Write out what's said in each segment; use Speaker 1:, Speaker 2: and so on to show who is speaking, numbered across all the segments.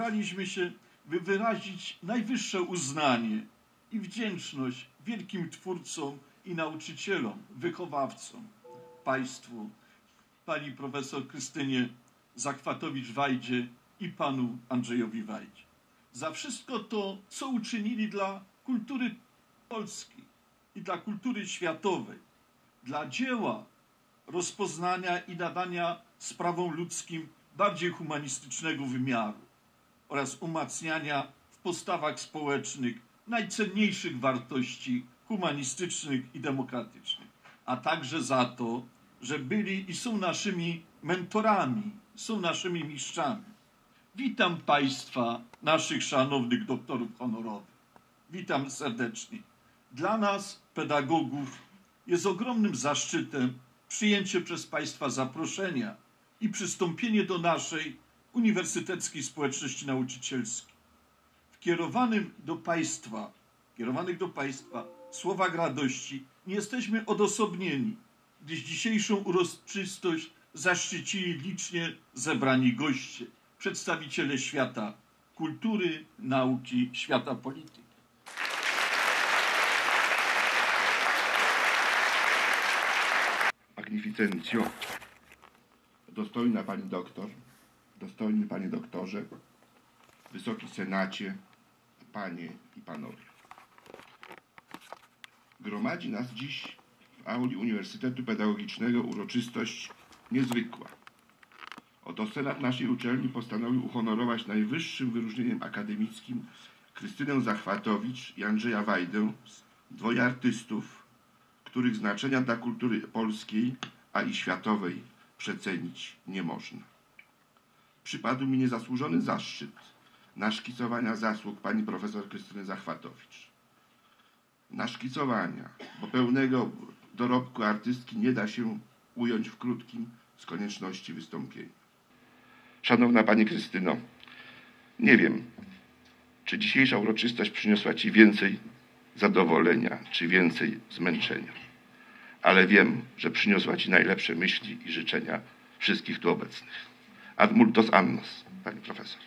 Speaker 1: staraliśmy się, by wyrazić najwyższe uznanie i wdzięczność wielkim twórcom i nauczycielom, wychowawcom, państwu, pani profesor Krystynie Zachwatowicz-Wajdzie i panu Andrzejowi Wajdzie. Za wszystko to, co uczynili dla kultury polskiej i dla kultury światowej, dla dzieła rozpoznania i nadania sprawom ludzkim bardziej humanistycznego wymiaru oraz umacniania w postawach społecznych najcenniejszych wartości humanistycznych i demokratycznych, a także za to, że byli i są naszymi mentorami, są naszymi mistrzami. Witam Państwa, naszych szanownych doktorów honorowych. Witam serdecznie. Dla nas, pedagogów, jest ogromnym zaszczytem przyjęcie przez Państwa zaproszenia i przystąpienie do naszej Uniwersyteckiej Społeczności Nauczycielskiej. W kierowanych do Państwa słowach radości nie jesteśmy odosobnieni, gdyż dzisiejszą uroczystość zaszczycili licznie zebrani goście, przedstawiciele świata kultury, nauki, świata polityki.
Speaker 2: Magnificencjo, dostojna Pani Doktor, dostojny Panie Doktorze, Wysoki Senacie, Panie i Panowie. Gromadzi nas dziś w auli Uniwersytetu Pedagogicznego uroczystość niezwykła. Oto Senat naszej uczelni postanowił uhonorować najwyższym wyróżnieniem akademickim Krystynę Zachwatowicz i Andrzeja Wajdę, dwoje artystów, których znaczenia dla kultury polskiej, a i światowej przecenić nie można. Przypadł mi niezasłużony zaszczyt naszkicowania zasług pani profesor Krystyny Zachwatowicz. Naszkicowania, bo pełnego dorobku artystki nie da się ująć w krótkim z konieczności wystąpienia. Szanowna Pani Krystyno, nie wiem, czy dzisiejsza uroczystość przyniosła Ci więcej zadowolenia, czy więcej zmęczenia, ale wiem, że przyniosła Ci najlepsze myśli i życzenia wszystkich tu obecnych. Ad multos annos, Pani Profesor.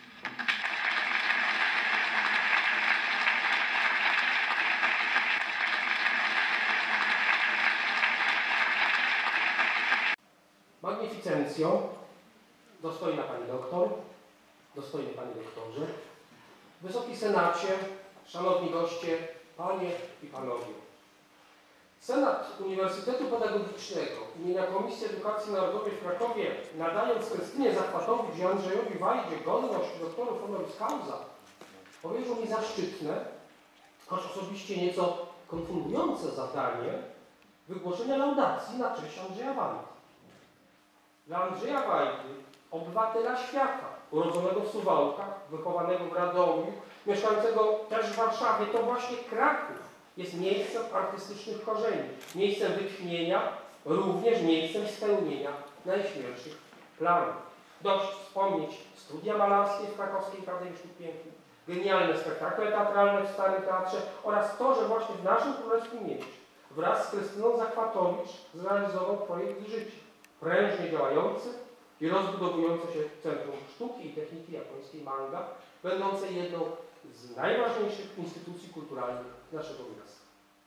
Speaker 3: Magnificencjo, dostojna Pani Doktor, dostojny Panie Doktorze, Wysoki Senacie, Szanowni goście, Panie i Panowie. Senat Uniwersytetu Pedagogicznego imienia Komisji Edukacji Narodowej w Krakowie, nadając Krystynie Zachwatowicz i Andrzejowi Wajdzie godność doktorów honoris causa, powierzył mi zaszczytne, choć osobiście nieco konfundujące zadanie wygłoszenia laudacji na cześć Andrzeja Wajdy. Dla Andrzeja Wajdy, obywatela świata, urodzonego w Suwałkach, wychowanego w Radomiu, mieszkającego też w Warszawie, to właśnie Kraków jest miejscem artystycznych korzeni, miejscem wytchnienia, również miejscem spełnienia najśmielszych planów. Dość wspomnieć studia malarskie w Krakowskiej Akademii Sztuk Pięknych, genialne spektakle teatralne w Starym Teatrze oraz to, że właśnie w naszym królewskim mieście wraz z Krystyną Zachwatowicz zrealizował projekt życia, prężnie działający i rozbudowujące się Centrum Sztuki i Techniki Japońskiej Manga, będące jedną z najważniejszych instytucji kulturalnych naszego miasta.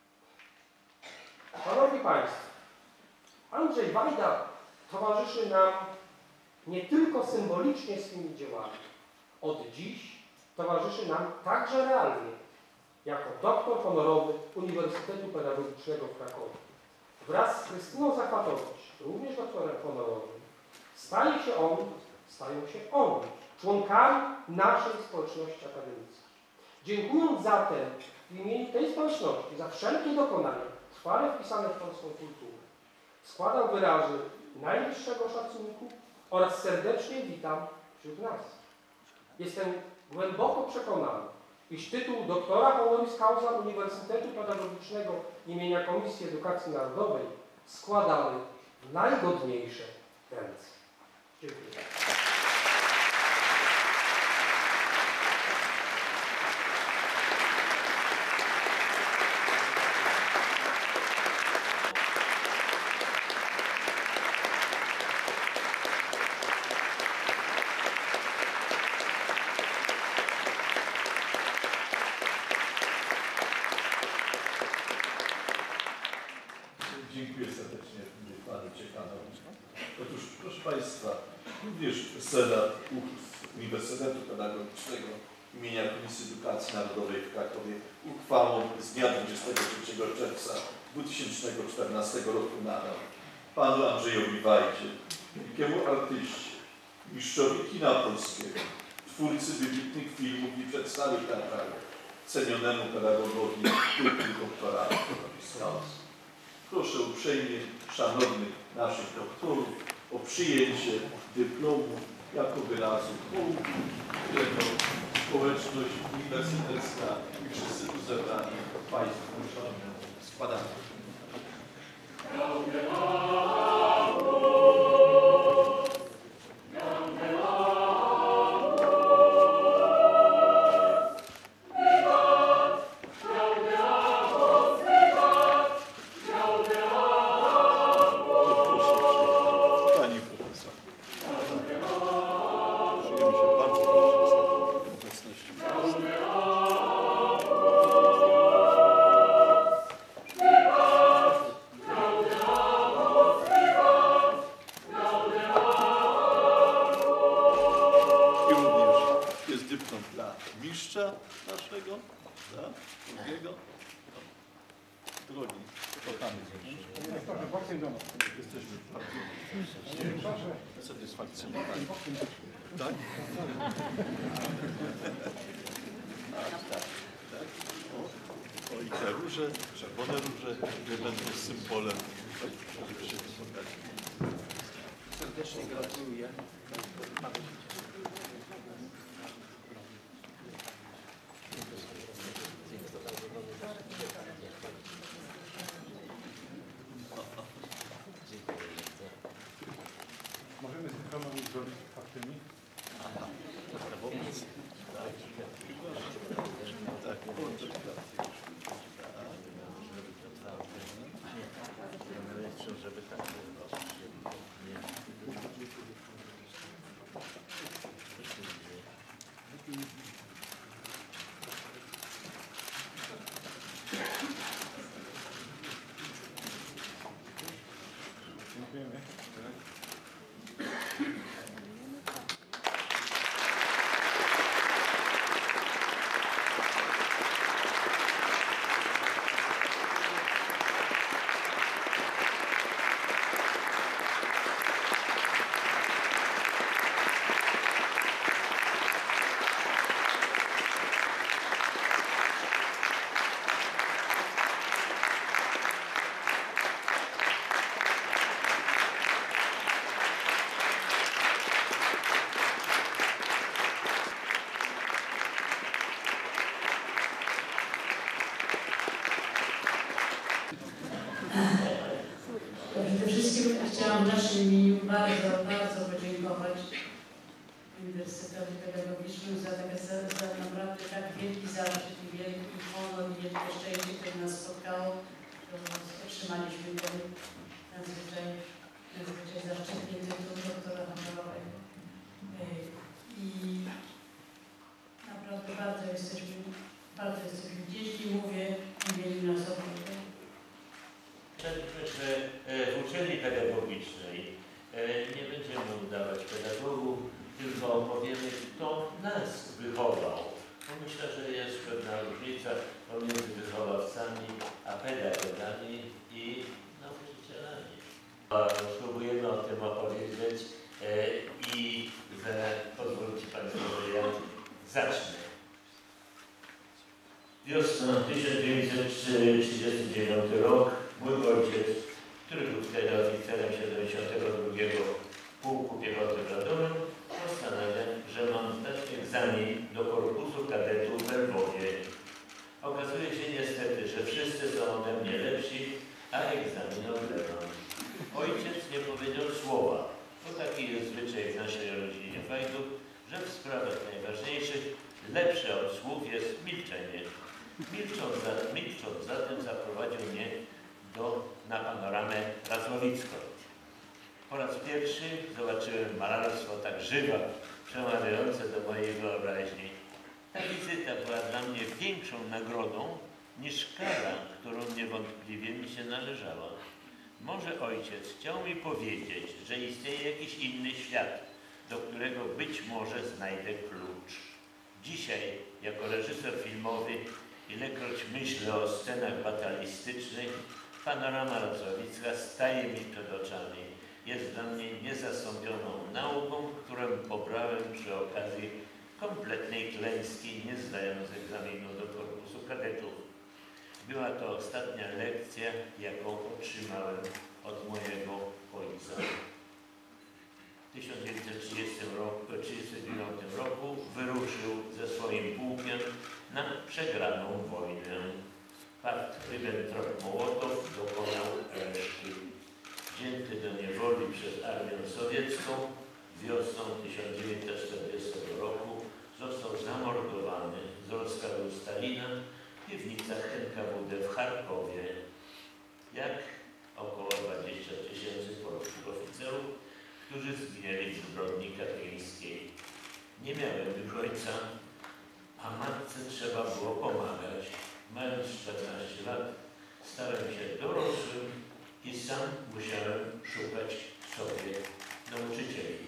Speaker 3: Szanowni Państwo, Andrzej Wajda towarzyszy nam nie tylko symbolicznie swymi dziełami. Od dziś towarzyszy nam także realnie, jako doktor honorowy Uniwersytetu Pedagogicznego w Krakowie. Wraz z Krystyną Zachwatowicz, również doktorem honorowym, stają się oni członkami naszej społeczności akademickiej. Dziękując zatem w imieniu tej społeczności za wszelkie dokonania trwale wpisane w polską kulturę, składam wyrazy najwyższego szacunku oraz serdecznie witam wśród nas. Jestem głęboko przekonany, iż tytuł doktora honoris causa Uniwersytetu Pedagogicznego imienia Komisji Edukacji Narodowej składamy w najgodniejsze ręce. Dziękuję.
Speaker 1: Dziękuję serdecznie panu dziekanowi. Otóż, proszę Państwa, również Senat Uniwersytetu Pedagogicznego imienia Komisji Edukacji Narodowej w Krakowie uchwałą z dnia 23 czerwca 2014 roku nadał panu Andrzejowi Wajdzie, wielkiemu artyście, mistrzowi kina polskiego, twórcy wybitnych filmów i przedstawień teatralnych, cenionemu pedagogowi doktoratu. Proszę uprzejmie szanownych naszych doktorów o przyjęcie dyplomu jako wyrazu hołdu, którego społeczność uniwersytecka i wszyscy tu zebrani Państwu składamy. Mistrza naszego, tak? Drugiego. Drogi, kochamy jesteśmy bardzo satysfakcjonowani. Tak? Tak. O i te róże, czerwone róże, które będą symbolem.
Speaker 3: Serdecznie gratuluję.
Speaker 4: Możemy z panowie zrobić faktymi?
Speaker 1: Żeby tak
Speaker 4: Dziękujemy.
Speaker 5: Przede wszystkim chciałam w naszym imieniu bardzo podziękować Uniwersytetowi Pedagogicznemu za naprawdę tak wielki zaszczyt i wielki honor i wielkie szczęście, które nas spotkało, że otrzymaliśmy ten nadzwyczaj zaszczytny tytuł doktora honorowego. I naprawdę bardzo jesteśmy wdzięczni, mówię w imieniu nas obu.
Speaker 6: Że w uczelni pedagogicznej nie będziemy udawać pedagogów, tylko opowiemy, kto nas wychował. Bo myślę, że jest pewna różnica pomiędzy wychowawcami a pedagogami i nauczycielami. Spróbujemy o tym opowiedzieć i pozwólcie Państwo, że ja zacznę. Wiosna 1939 rok. Mój ojciec, który był wtedy oficerem 72. Pułku Piechoty w Radomiu, postanawia, że mam zdać egzamin do korpusu kadetów w Lwowie. Okazuje się niestety, że wszyscy są ode mnie lepsi, a egzamin odlewam. Ojciec nie powiedział słowa, bo taki jest zwyczaj w naszej rodzinie Wajdów, że w sprawach najważniejszych lepsze od słów jest milczenie. Milcząc zatem zaprowadził mnie na panoramę Razłowicką. Po raz pierwszy zobaczyłem malarstwo tak żywe, przemawiające do mojej wyobraźni. Ta wizyta była dla mnie większą nagrodą niż kara, którą niewątpliwie mi się należała. Może ojciec chciał mi powiedzieć, że istnieje jakiś inny świat, do którego być może znajdę klucz. Dzisiaj, jako reżyser filmowy, ilekroć myślę o scenach batalistycznych, panorama Racławicka staje mi przed oczami. Jest dla mnie niezastąpioną nauką, którą pobrałem przy okazji kompletnej klęski, nie zdając egzaminu do korpusu kadetów. Była to ostatnia lekcja, jaką otrzymałem od mojego ojca. W 1939 roku wyruszył ze swoim pułkiem na przegraną wojnę. Pakt Ribbentrop-Mołotow dokonał reszty. Wzięty do niewoli przez armię sowiecką wiosną 1940 roku został zamordowany z rozkazu Stalina w piwnicach NKWD w Charkowie. Jak około 20 000 polskich oficerów, którzy zginęli w zbrodni katyńskiej. Nie miałem już ojca, a matce trzeba było pomagać. Mając 14 lat stałem się dorosłym i sam musiałem szukać sobie nauczycieli.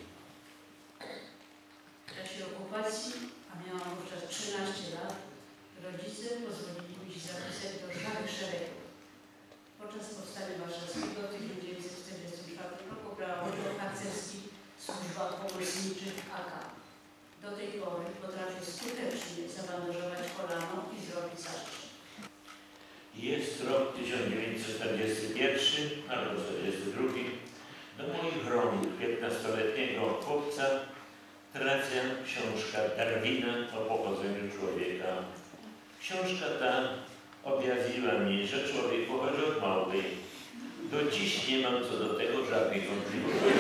Speaker 5: W czasie okupacji, a miałam wówczas 13 lat, rodzice pozwolili mi się zapisać do żwawych szeregów. Podczas powstania warszawskiego w 1944 roku brała udział w harcerskich służbach pomocniczych AK. Do tej pory potrafię skutecznie zabandażować kolano i zrobić zastrzyk.
Speaker 6: Jest rok 1941 albo 1942. Do moich rąk 15-letniego chłopca trafia książka Darwina o pochodzeniu człowieka. Książka ta objawiła mi, że człowiek pochodzi od małpy. Do dziś nie mam co do tego żadnych wątpliwości.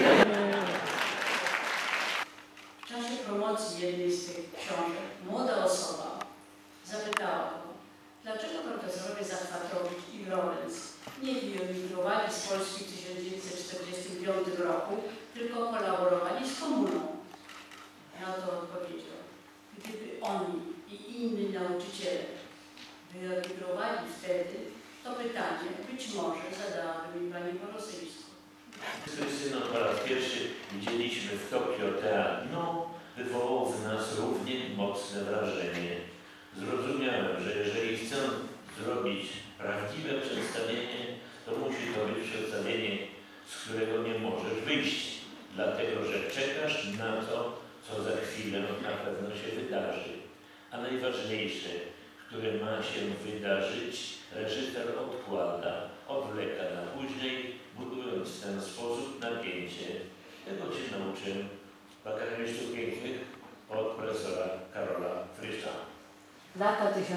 Speaker 5: W czasie promocji jednej z tych książek młoda osoba zapytała go, dlaczego profesorowie Zachwatowicz i Lorenz nie wyemigrowali z Polski w 1945 roku, tylko kolaborowali z komuną. Na to odpowiedział, gdyby oni i inni nauczyciele wyemigrowali wtedy, to pytanie być może zadałaby mi pani po rosyjsku.
Speaker 6: Z Krystyną po raz pierwszy widzieliśmy w Tokio teatr. Wywołał w nas równie mocne wrażenie. Zrozumiałem, że jeżeli chcę zrobić prawdziwe przedstawienie, to musi to być przedstawienie, z którego nie możesz wyjść, dlatego że czekasz na to, co za chwilę na pewno się wydarzy. A najważniejsze, które ma się wydarzyć, reżyser odkłada, odwleka na później, budując w ten sposób napięcie. Tego się nauczyłem w Akademii Sztuk Pięknych od profesora Karola Frysza.
Speaker 5: Lata 1949-56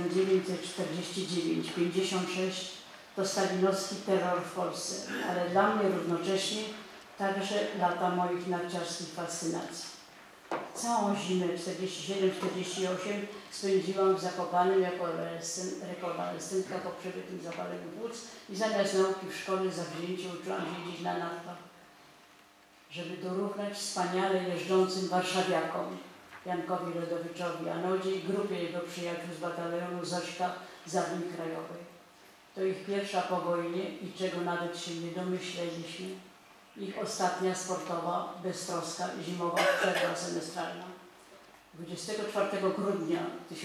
Speaker 5: to stalinowski terror w Polsce, ale dla mnie równocześnie także lata moich narciarskich fascynacji. Całą zimę 47-48 spędziłam w Zakopanem jako rekonwalescentka po przebytym zapaleniu płuc i zamiast nauki w szkole zawzięcie uczyłam się jeździć na nartach, żeby dorównać wspaniale jeżdżącym warszawiakom, Jankowi Rodowiczowi Anodzie i grupie jego przyjaciół z batalionu Zośka z Armii Krajowej. To ich pierwsza po wojnie i czego nawet się nie domyśleliśmy. Ich ostatnia sportowa, beztroska, zimowa przerwa semestralna. 24 grudnia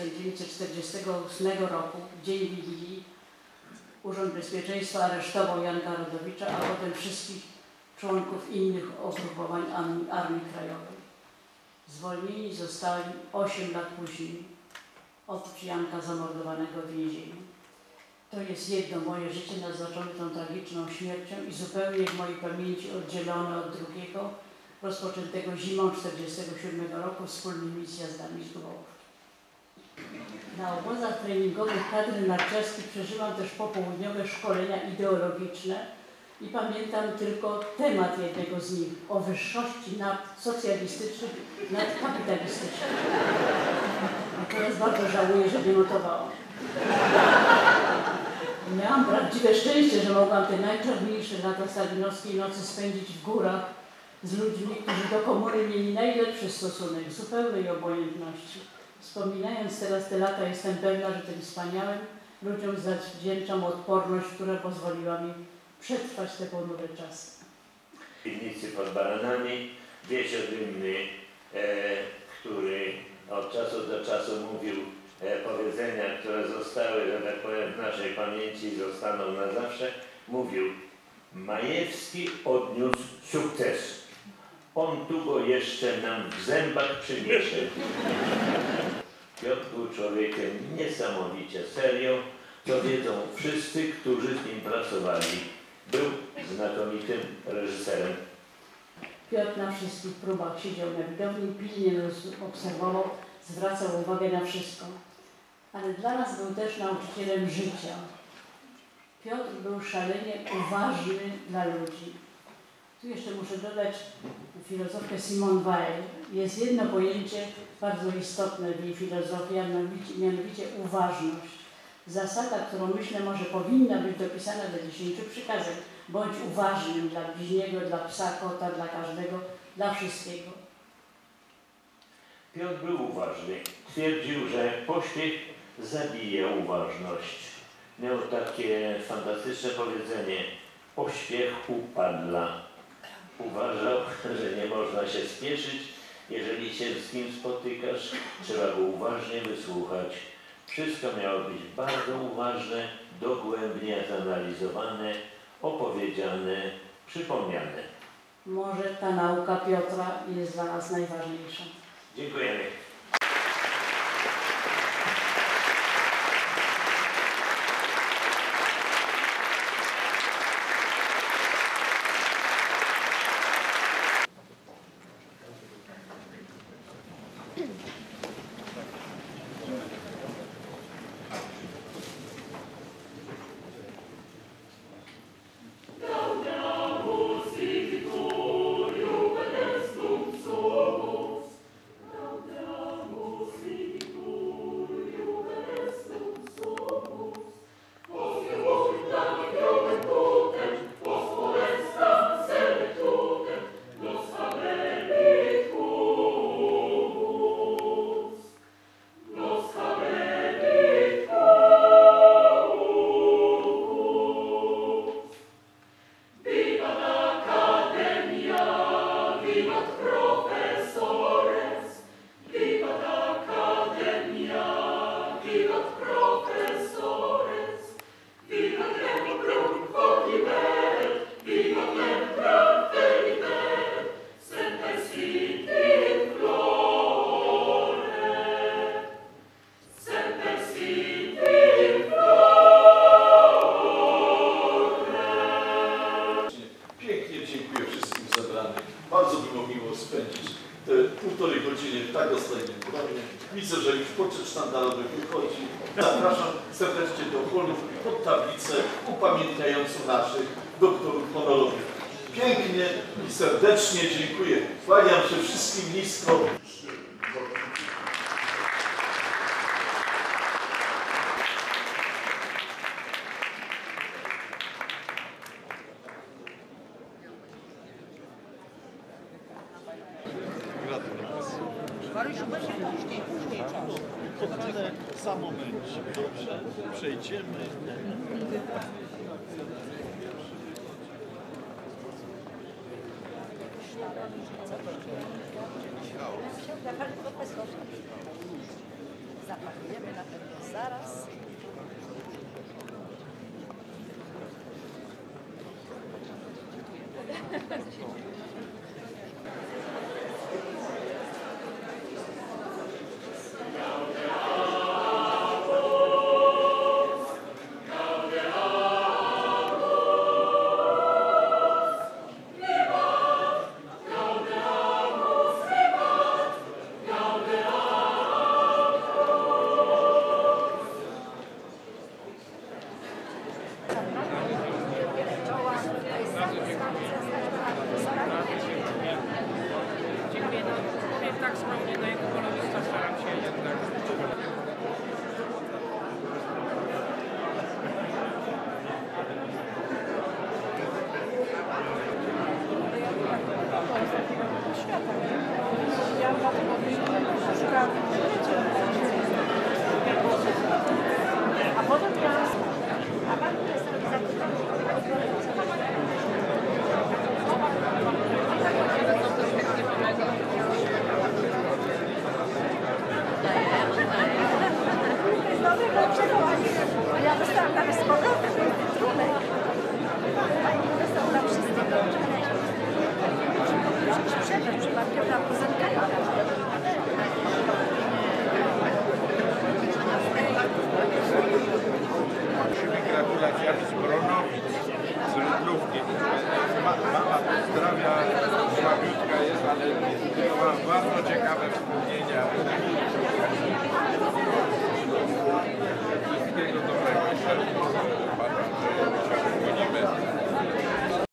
Speaker 5: 1948 roku, w dzień Wigilii, Urząd Bezpieczeństwa aresztował Janka Rodowicza, a potem wszystkich członków innych ugrupowań Armii Krajowej. Zwolnieni zostali 8 lat później od Janka zamordowanego w więzieniu. To jest jedno moje życie naznaczone tą tragiczną śmiercią i zupełnie w mojej pamięci oddzielone od drugiego, rozpoczętego zimą 1947 roku wspólnymi zjazdami z Głowów. Na obozach treningowych kadry narciarskiej przeżyłam też popołudniowe szkolenia ideologiczne i pamiętam tylko temat jednego z nich o wyższości nad socjalistycznych nad kapitalistycznych. A teraz bardzo żałuję, że nie notowałam. Miałam prawdziwe szczęście, że mogłam te najczarniejsze lata stalinowskiej nocy spędzić w górach z ludźmi, którzy do komuny mieli najlepszy stosunek, zupełnej obojętności. Wspominając teraz te lata, jestem pewna, że tym wspaniałym ludziom zawdzięczam odporność, która pozwoliła mi przetrwać te ponury czasy.
Speaker 6: W piwnicy pod Baranami wieś Odymny, który od czasu do czasu mówił powiedzenia, które zostały, że tak powiem, w naszej pamięci i zostaną na zawsze, mówił: Majewski odniósł sukces. On tu go jeszcze nam w zębach przyniesie. Piotr był człowiekiem niesamowicie serio, co wiedzą wszyscy, którzy z nim pracowali. Był znakomitym reżyserem.
Speaker 5: Piotr na wszystkich próbach siedział na widowni, pilnie obserwował, zwracał uwagę na wszystko. Ale dla nas był też nauczycielem życia. Piotr był szalenie uważny dla ludzi. Tu jeszcze muszę dodać filozofkę Simone Weil. Jest jedno pojęcie bardzo istotne w jej filozofii, mianowicie uważność. Zasada, którą myślę może powinna być dopisana do 10 przykazań. Bądź uważnym dla bliźniego, dla psa, kota, dla każdego, dla wszystkiego.
Speaker 6: Piotr był uważny. Twierdził, że pośpiech zabija uważność. Miał takie fantastyczne powiedzenie: pośpiech upadla. Uważał, że nie można się spieszyć. Jeżeli się z kim spotykasz, trzeba go uważnie wysłuchać. Wszystko miało być bardzo uważne, dogłębnie zanalizowane, opowiedziane, przypomniane.
Speaker 5: Może ta nauka Piotra jest dla nas najważniejsza.
Speaker 6: Dziękujemy.
Speaker 1: Bardzo było miło spędzić te 1,5 godziny w tak dostojnym gronie. Widzę, że już poczet sztandarowy wychodzi. Zapraszam serdecznie do holu pod tablicę upamiętniającą naszych doktorów honorowych. Pięknie i serdecznie dziękuję. Kłaniam się wszystkim nisko. Podpinę za momencie, dobrze? Przejdziemy.
Speaker 7: Zapakujemy na pewno zaraz.
Speaker 8: Dziękuję. Powiem tak skromnie, na jego polowiska staram się jednak.
Speaker 7: A potem ja... A pan jest
Speaker 9: ciekawe